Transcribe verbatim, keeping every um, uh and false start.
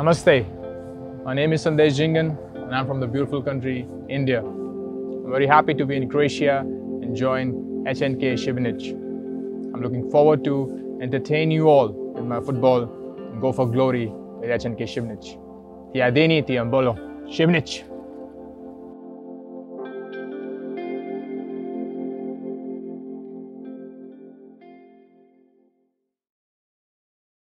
Namaste. My name is Sandesh Jhingan and I'm from the beautiful country, India. I'm very happy to be in Croatia and join H N K Šibenik. I'm looking forward to entertain you all with my football and go for glory with H N K Šibenik. Ti adeni, ti ambolo. Šibenik.